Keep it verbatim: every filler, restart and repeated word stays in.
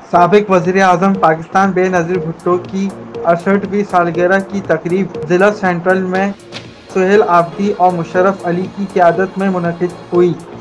साबिक वज़ीर-ए-आज़म पाकिस्तान बेनज़ीर भुट्टो की अड़सठवीं सालगिरह की तकरीब जिला सेंट्रल में सुहेल आबदी और मुशर्रफ अली की क़यादत में मुनक़िद हुई।